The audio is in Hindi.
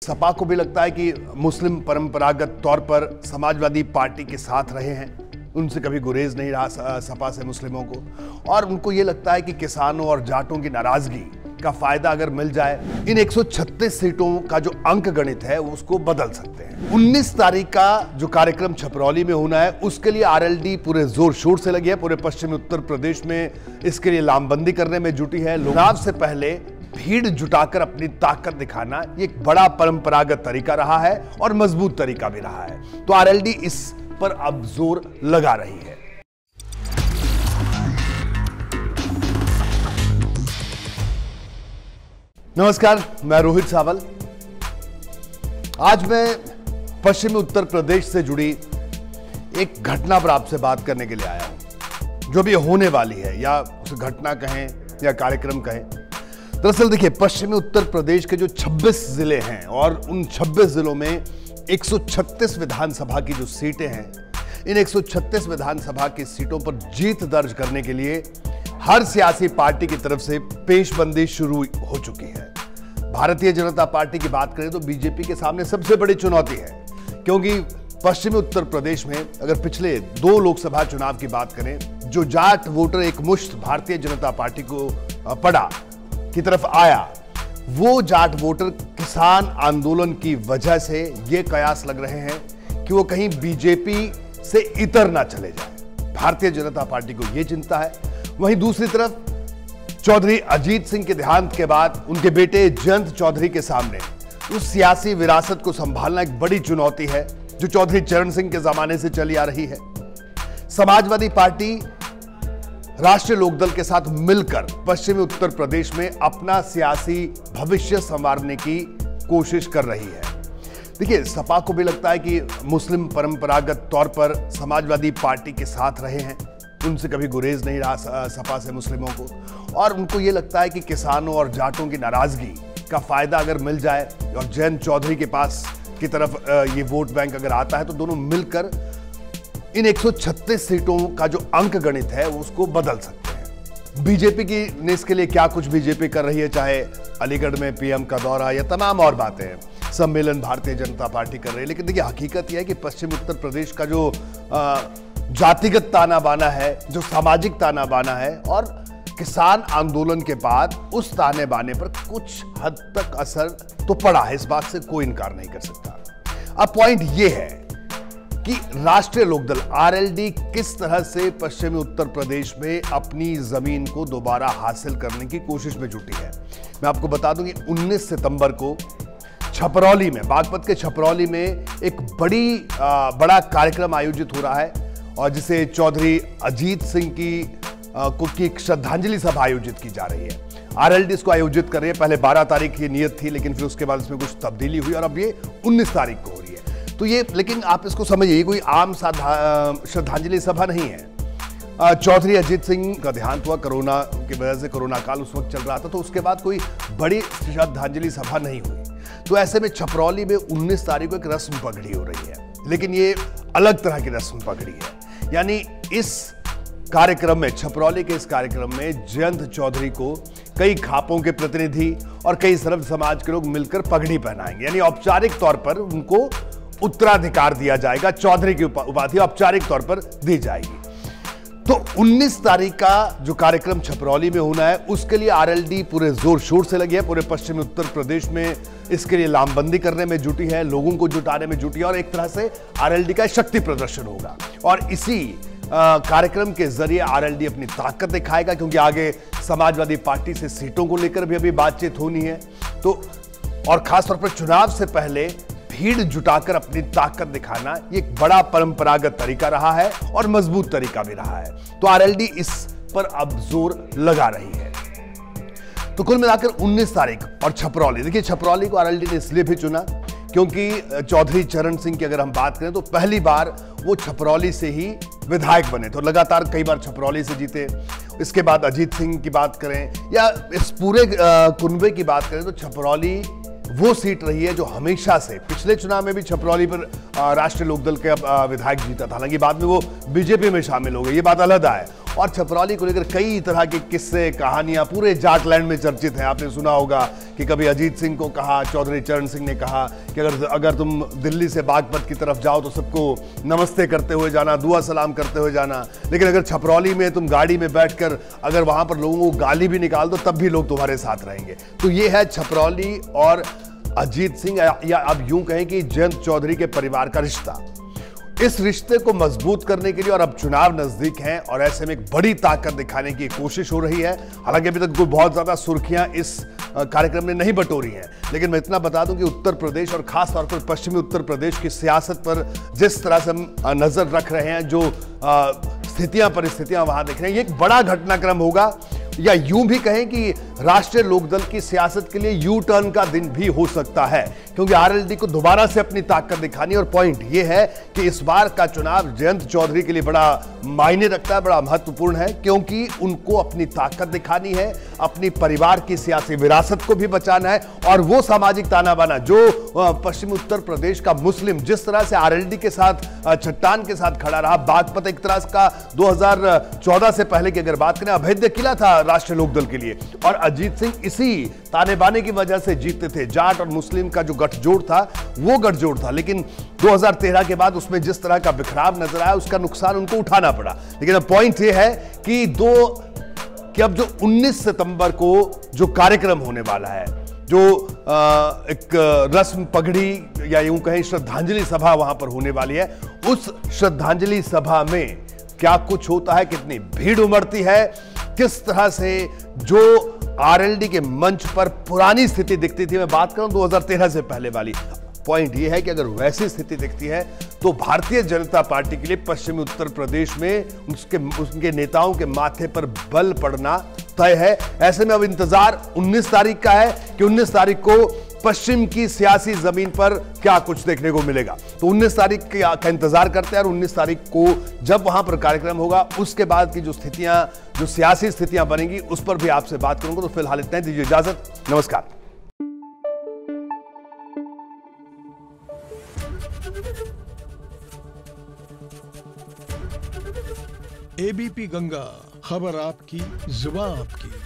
सपा को भी लगता है कि मुस्लिम परंपरागत तौर पर समाजवादी पार्टी के साथ रहे हैं, उनसे कभी गुरेज नहीं रहा सपा से मुस्लिमों को, और उनको ये लगता है कि किसानों और जाटों की नाराजगी का फायदा अगर मिल जाए, इन 136 सीटों का जो अंक गणित है उसको बदल सकते हैं। 19 तारीख का जो कार्यक्रम छपरौली में होना है उसके लिए आरएलडी पूरे जोर शोर से लगी है। पूरे पश्चिमी उत्तर प्रदेश में इसके लिए लामबंदी करने में जुटी है। चुनाव से पहले भीड़ जुटाकर अपनी ताकत दिखाना ये एक बड़ा परंपरागत तरीका रहा है और मजबूत तरीका भी रहा है, तो आरएलडी इस पर अब जोर लगा रही है। नमस्कार, मैं रोहित सावल। आज मैं पश्चिमी उत्तर प्रदेश से जुड़ी एक घटना पर आपसे बात करने के लिए आया हूं, जो भी होने वाली है, या उसे घटना कहें या कार्यक्रम कहें। दरअसल देखिए, पश्चिमी उत्तर प्रदेश के जो 26 जिले हैं और उन 26 जिलों में 136 विधानसभा की जो सीटें हैं, इन 136 विधानसभा की सीटों पर जीत दर्ज करने के लिए हर सियासी पार्टी की तरफ से पेशबंदी शुरू हो चुकी है। भारतीय जनता पार्टी की बात करें तो बीजेपी के सामने सबसे बड़ी चुनौती है, क्योंकि पश्चिमी उत्तर प्रदेश में अगर पिछले 2 लोकसभा चुनाव की बात करें, जो जाट वोटर एक मुश्त भारतीय जनता पार्टी को पड़ा की तरफ आया, वो जाट वोटर किसान आंदोलन की वजह से ये कयास लग रहे हैं कि वो कहीं बीजेपी से इतर ना चले जाए। भारतीय जनता पार्टी को यह चिंता है। वहीं दूसरी तरफ चौधरी अजीत सिंह के देहांत के बाद उनके बेटे जयंत चौधरी के सामने उस सियासी विरासत को संभालना एक बड़ी चुनौती है जो चौधरी चरण सिंह के जमाने से चली आ रही है। समाजवादी पार्टी राष्ट्रीय लोकदल के साथ मिलकर पश्चिमी उत्तर प्रदेश में अपना सियासी भविष्य संवारने की कोशिश कर रही है। देखिए, सपा को भी लगता है कि मुस्लिम परंपरागत तौर पर समाजवादी पार्टी के साथ रहे हैं, उनसे कभी गुरेज नहीं रहा सपा से मुस्लिमों को, और उनको ये लगता है कि किसानों और जाटों की नाराजगी का फायदा अगर मिल जाए और जयंत चौधरी के पास की तरफ ये वोट बैंक अगर आता है, तो दोनों मिलकर इन 136 सीटों का जो अंक गणित है उसको बदल सकते हैं। बीजेपी की ने इसके लिए क्या कुछ बीजेपी कर रही है, चाहे अलीगढ़ में पीएम का दौरा या तमाम और बातें, सम्मेलन भारतीय जनता पार्टी कर रही है, लेकिन देखिए हकीकत यह है कि पश्चिम उत्तर प्रदेश का जो जातिगत ताना बाना है, जो सामाजिक ताना बाना है, और किसान आंदोलन के बाद उस ताने बाने पर कुछ हद तक असर तो पड़ा है, इस बात से कोई इनकार नहीं कर सकता। अब पॉइंट यह है कि राष्ट्रीय लोकदल आरएलडी किस तरह से पश्चिमी उत्तर प्रदेश में अपनी जमीन को दोबारा हासिल करने की कोशिश में जुटी है। मैं आपको बता दूं कि 19 सितंबर को छपरौली में, बागपत के छपरौली में एक बड़ा कार्यक्रम आयोजित हो रहा है, और जिसे चौधरी अजीत सिंह की एक श्रद्धांजलि सभा आयोजित की जा रही है। आरएलडी इसको आयोजित कर रही है। पहले 12 तारीख की नियत थी, लेकिन फिर उसके बाद इसमें कुछ तब्दीली हुई और अब ये 19 तारीख को हो रही है। तो ये, लेकिन आप इसको समझिए, कोई आम श्रद्धांजलि सभा नहीं है। चौधरी अजीत सिंह का देहांत हुआ कोरोना की वजह से, कोरोना काल उस वक्त चल रहा था, तो उसके बाद कोई बड़ी श्रद्धांजलि सभा नहीं हुई। तो ऐसे में छपरौली में 19 तारीख को एक रस्म पगड़ी हो रही है, लेकिन ये अलग तरह की रस्म पगड़ी है। यानी इस कार्यक्रम में, छपरौली के इस कार्यक्रम में जयंत चौधरी को कई खापों के प्रतिनिधि और कई सर्व समाज के लोग मिलकर पगड़ी पहनाएंगे। यानी औपचारिक तौर पर उनको उत्तराधिकार दिया जाएगा, चौधरी की उपाधि औपचारिक तौर पर दी जाएगी। तो 19 तारीख का जो कार्यक्रम छपरौली में होना है उसके लिए आरएलडी पूरे जोर शोर से लगी है। पूरे पश्चिमी उत्तर प्रदेश में इसके लिए लामबंदी करने में जुटी है, लोगों को जुटाने में जुटी है, और एक तरह से आरएलडी का शक्ति प्रदर्शन होगा। और इसी कार्यक्रम के जरिए आरएलडी अपनी ताकत दिखाएगा, क्योंकि आगे समाजवादी पार्टी से सीटों को लेकर भी अभी बातचीत होनी है। तो और खासतौर पर चुनाव से पहले भीड़ जुटाकर अपनी ताकत दिखाना ये एक बड़ा परंपरागत तरीका रहा है और मजबूत तरीका भी रहा है। तो आरएलडी इस पर अब जोर लगा रही है। तो कुल मिलाकर 19 तारीख और छपरौली, देखिए छपरौली को आरएलडी ने इसलिए भी चुना क्योंकि चौधरी चरण सिंह की अगर हम बात करें तो पहली बार वो छपरौली से ही विधायक बने थे, लगातार कई बार छपरौली से जीते। इसके बाद अजीत सिंह की बात करें या इस पूरे कुनबे की बात करें तो छपरौली वो सीट रही है जो हमेशा से, पिछले चुनाव में भी छपरौली पर राष्ट्रीय लोकदल के विधायक जीता था, हालांकि बाद में वो बीजेपी में शामिल हो गए, ये बात अलग है। और छपरौली को लेकर कई तरह के किस्से कहानियां पूरे जाटलैंड में चर्चित हैं। आपने सुना होगा कि कभी अजीत सिंह को कहा, चौधरी चरण सिंह ने कहा कि अगर तुम दिल्ली से बागपत की तरफ जाओ तो सबको नमस्ते करते हुए जाना, दुआ सलाम करते हुए जाना, लेकिन अगर छपरौली में तुम गाड़ी में बैठकर अगर वहां पर लोगों को गाली भी निकाल दो तब भी लोग तुम्हारे साथ रहेंगे। तो ये है छपरौली और अजीत सिंह, या अब यूं कहें कि जयंत चौधरी के परिवार का रिश्ता। इस रिश्ते को मजबूत करने के लिए, और अब चुनाव नजदीक हैं और ऐसे में एक बड़ी ताकत दिखाने की कोशिश हो रही है। हालांकि अभी तक कोई बहुत ज्यादा सुर्खियां इस कार्यक्रम में नहीं बटोरी हैं, लेकिन मैं इतना बता दूं कि उत्तर प्रदेश और खास तौर पर पश्चिमी उत्तर प्रदेश की सियासत पर जिस तरह से हम नजर रख रहे हैं, जो स्थितियां परिस्थितियां वहां देख रहे हैं, ये एक बड़ा घटनाक्रम होगा, या यूं भी कहें कि राष्ट्रीय लोकदल की सियासत के लिए यू टर्न का दिन भी हो सकता है, क्योंकि आरएलडी को दोबारा से अपनी ताकत दिखानी। और पॉइंट यह है कि इस बार का चुनाव जयंत चौधरी के लिए बड़ा मायने रखता है, बड़ा महत्वपूर्ण है, क्योंकि उनको अपनी ताकत दिखानी है, अपनी परिवार की सियासी विरासत को भी बचाना है, और वो सामाजिक ताना बाना जो पश्चिमी उत्तर प्रदेश का मुस्लिम जिस तरह से आरएलडी के साथ चट्टान के साथ खड़ा रहा, बागपत एक तरह का 2014 से पहले की अगर बात करें अभेद्य किला था राष्ट्रीय लोकदल के लिए, और अजीत सिंह इसी ताने बाने की वजह से जीतते थे। जाट और मुस्लिम का जो गठजोड़ था वो गठजोड़ था, लेकिन 2013 के बाद उसमें जिस तरह का बिखराव नजर आया उसका नुकसान उनको उठाना पड़ा। लेकिन अब पॉइंट ये है कि अब जो 19 सितंबर को जो कार्यक्रम होने वाला है, जो एक रस्म पगड़ी या यूं कहें श्रद्धांजलि सभा वहां पर होने वाली है, उस श्रद्धांजलि सभा में क्या कुछ होता है, कितनी भीड़ उमड़ती है, किस तरह से जो आरएलडी के मंच पर पुरानी स्थिति दिखती थी, मैं बात करूं 2013 से पहले वाली, पॉइंट यह है कि अगर वैसी स्थिति दिखती है तो भारतीय जनता पार्टी के लिए पश्चिमी उत्तर प्रदेश में उसके नेताओं के माथे पर बल पड़ना तय है। ऐसे में अब इंतजार 19 तारीख का है कि 19 तारीख को पश्चिम की सियासी जमीन पर क्या कुछ देखने को मिलेगा। तो 19 तारीख का इंतजार करते हैं, और 19 तारीख को जब वहां पर कार्यक्रम होगा उसके बाद की जो सियासी स्थितियां बनेंगी उस पर भी आपसे बात करूंगा। तो फिलहाल इतना ही, दीजिए इजाजत, नमस्कार। एबीपी गंगा, खबर आपकी, जुबान आपकी।